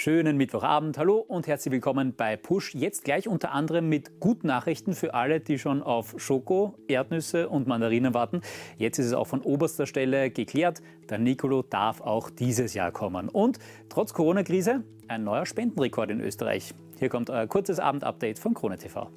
schönen Mittwochabend. Hallo und herzlich willkommen bei Push. Jetzt gleich unter anderem mit guten Nachrichten für alle, die schon auf Schoko, Erdnüsse und Mandarinen warten. Jetzt ist es auch von oberster Stelle geklärt. Der Nicolo darf auch dieses Jahr kommen. Und trotz Corona-Krise ein neuer Spendenrekord in Österreich. Hier kommt euer kurzes Abendupdate von Krone TV.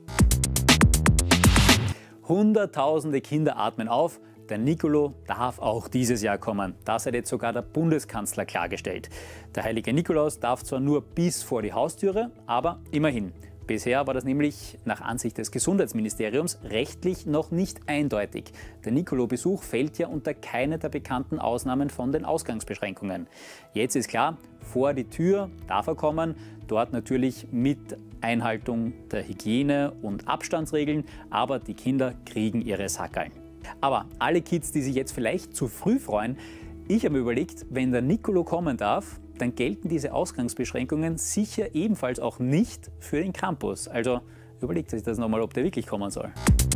Hunderttausende Kinder atmen auf. Der Nicolo darf auch dieses Jahr kommen. Das hat jetzt sogar der Bundeskanzler klargestellt. Der heilige Nikolaus darf zwar nur bis vor die Haustüre, aber immerhin. Bisher war das nämlich nach Ansicht des Gesundheitsministeriums rechtlich noch nicht eindeutig. Der Nicolo-Besuch fällt ja unter keine der bekannten Ausnahmen von den Ausgangsbeschränkungen. Jetzt ist klar, vor die Tür darf er kommen, dort natürlich mit Einhaltung der Hygiene- und Abstandsregeln, aber die Kinder kriegen ihre Sackerln. Aber alle Kids, die sich jetzt vielleicht zu früh freuen, ich habe mir überlegt, wenn der Nicolo kommen darf, dann gelten diese Ausgangsbeschränkungen sicher ebenfalls auch nicht für den Campus. Also überlegt euch das nochmal, ob der wirklich kommen soll.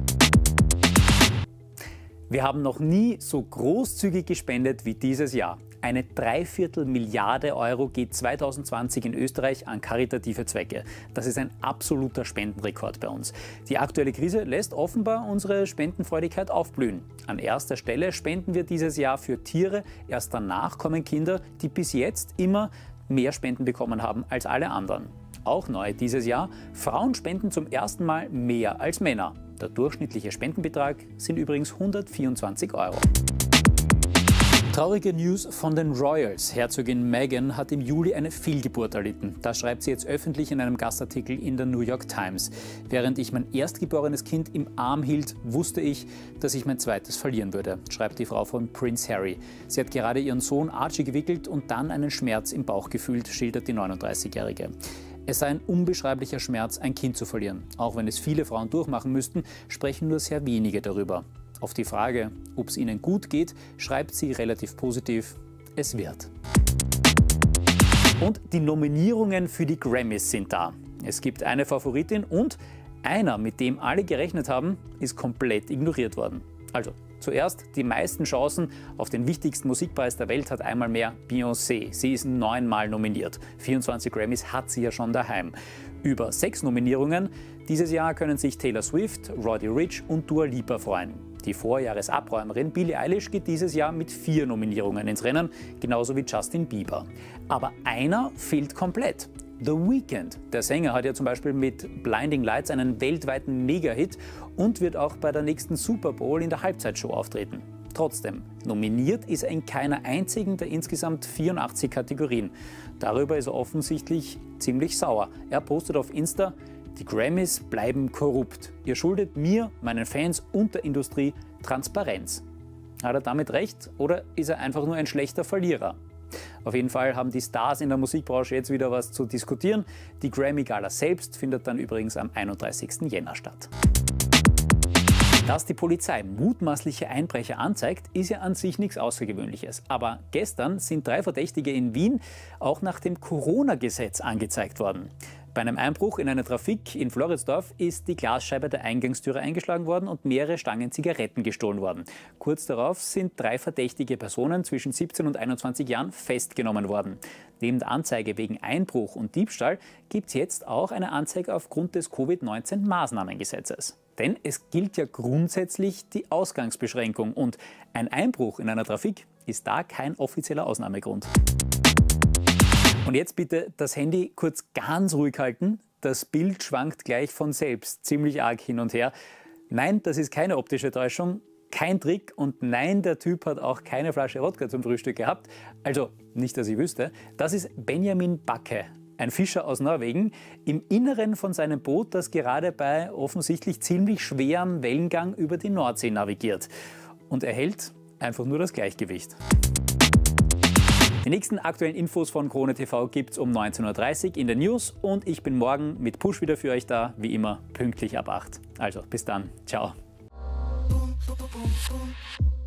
Wir haben noch nie so großzügig gespendet wie dieses Jahr. Eine 3/4 Milliarde Euro geht 2020 in Österreich an karitative Zwecke. Das ist ein absoluter Spendenrekord bei uns. Die aktuelle Krise lässt offenbar unsere Spendenfreudigkeit aufblühen. An erster Stelle spenden wir dieses Jahr für Tiere. Erst danach kommen Kinder, die bis jetzt immer mehr Spenden bekommen haben als alle anderen. Auch neu dieses Jahr: Frauen spenden zum ersten Mal mehr als Männer. Der durchschnittliche Spendenbetrag sind übrigens 124 Euro. Traurige News von den Royals. Herzogin Meghan hat im Juli eine Fehlgeburt erlitten. Das schreibt sie jetzt öffentlich in einem Gastartikel in der New York Times. Während ich mein erstgeborenes Kind im Arm hielt, wusste ich, dass ich mein zweites verlieren würde, schreibt die Frau von Prince Harry. Sie hat gerade ihren Sohn Archie gewickelt und dann einen Schmerz im Bauch gefühlt, schildert die 39-Jährige. Es sei ein unbeschreiblicher Schmerz, ein Kind zu verlieren. Auch wenn es viele Frauen durchmachen müssten, sprechen nur sehr wenige darüber. Auf die Frage, ob es ihnen gut geht, schreibt sie relativ positiv: Es wird. Und die Nominierungen für die Grammys sind da. Es gibt eine Favoritin und einer, mit dem alle gerechnet haben, ist komplett ignoriert worden. Also zuerst die meisten Chancen auf den wichtigsten Musikpreis der Welt hat einmal mehr Beyoncé. Sie ist 9-mal nominiert. 24 Grammys hat sie ja schon daheim. Über 6 Nominierungen dieses Jahr können sich Taylor Swift, Roddy Ricch und Dua Lipa freuen. Die Vorjahresabräumerin Billie Eilish geht dieses Jahr mit 4 Nominierungen ins Rennen, genauso wie Justin Bieber. Aber einer fehlt komplett: The Weeknd. Der Sänger hat ja zum Beispiel mit Blinding Lights einen weltweiten Mega-Hit und wird auch bei der nächsten Super Bowl in der Halbzeitshow auftreten. Trotzdem, nominiert ist er in keiner einzigen der insgesamt 84 Kategorien. Darüber ist er offensichtlich ziemlich sauer. Er postet auf Insta: Die Grammys bleiben korrupt. Ihr schuldet mir, meinen Fans und der Industrie Transparenz. Hat er damit recht oder ist er einfach nur ein schlechter Verlierer? Auf jeden Fall haben die Stars in der Musikbranche jetzt wieder was zu diskutieren. Die Grammy-Gala selbst findet dann übrigens am 31. Jänner statt. Dass die Polizei mutmaßliche Einbrecher anzeigt, ist ja an sich nichts Außergewöhnliches. Aber gestern sind 3 Verdächtige in Wien auch nach dem Corona-Gesetz angezeigt worden. Bei einem Einbruch in eine Trafik in Floridsdorf ist die Glasscheibe der Eingangstüre eingeschlagen worden und mehrere Stangen Zigaretten gestohlen worden. Kurz darauf sind 3 verdächtige Personen zwischen 17 und 21 Jahren festgenommen worden. Neben der Anzeige wegen Einbruch und Diebstahl gibt es jetzt auch eine Anzeige aufgrund des Covid-19-Maßnahmengesetzes. Denn es gilt ja grundsätzlich die Ausgangsbeschränkung und ein Einbruch in einer Trafik ist da kein offizieller Ausnahmegrund. Und jetzt bitte das Handy kurz ganz ruhig halten. Das Bild schwankt gleich von selbst ziemlich arg hin und her. Nein, das ist keine optische Täuschung, kein Trick und nein, der Typ hat auch keine Flasche Wodka zum Frühstück gehabt. Also nicht, dass ich wüsste. Das ist Benjamin Backe, ein Fischer aus Norwegen, im Inneren von seinem Boot, das gerade bei offensichtlich ziemlich schwerem Wellengang über die Nordsee navigiert. Und er hält einfach nur das Gleichgewicht. Die nächsten aktuellen Infos von Krone TV gibt es um 19:30 Uhr in den News und ich bin morgen mit Push wieder für euch da, wie immer pünktlich ab 8. Also bis dann, ciao.